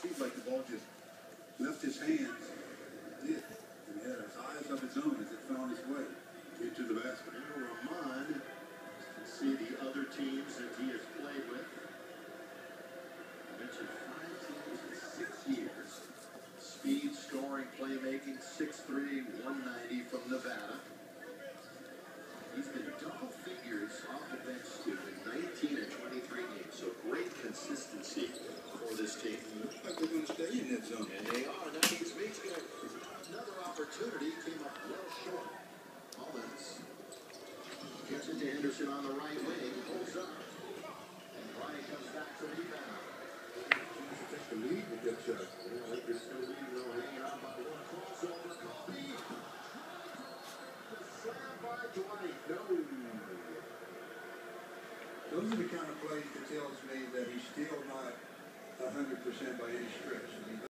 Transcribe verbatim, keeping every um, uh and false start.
seemed like the ball just left his hands. It did. And had its eyes of its own as it found its way into the basket. And Rahman can see the other teams that he has played with. I mentioned five teams in six years. Speed, scoring, playmaking, six three, one ninety from Nevada. He's been double figures off the bench too in nineteen and twenty-three games. So great consistency for this team. Looks like they're going to stay in that zone. And they are. That means Meek's going to another opportunity. Came up well short. Mullins gets it to Anderson on the right wing. Pulls up. And Bryant comes back to rebound. Take the lead with that shot. Yeah, Lakers still leading though, hanging on by one. Crossover. Kobe. Slam by Dwight. No. Those are the kind of plays that tells me that he's still not one hundred percent by